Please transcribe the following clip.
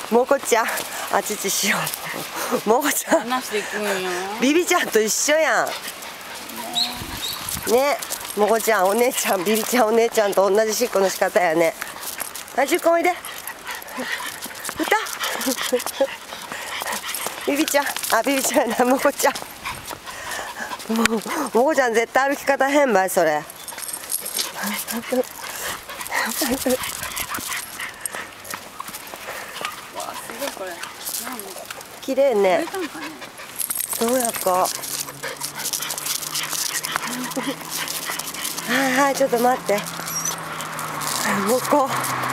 もこちゃん、あちちしよう。もこちゃん、 話していくんよ。 ビビちゃんと一緒やん。ね、もこちゃん、お姉ちゃん、ビビちゃん、お姉ちゃんと同じしっこの仕方やね。はい、10個おいで。歌。ビビちゃん、あ、ビビちゃんやな、もこちゃん。もこちゃん、絶対歩き方変ばい、それ。わあ、すごいこれ。 綺麗ね。 植えたんかね。 どうやか。はいはい、ちょっと待って。もこ。